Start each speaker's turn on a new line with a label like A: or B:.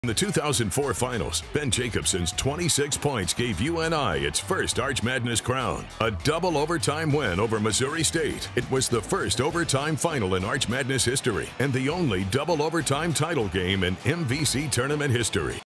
A: In the 2004 finals, Ben Jacobson's 26 points gave UNI its first Arch Madness crown. A double overtime win over Missouri State. It was the first overtime final in Arch Madness history and the only double overtime title game in MVC tournament history.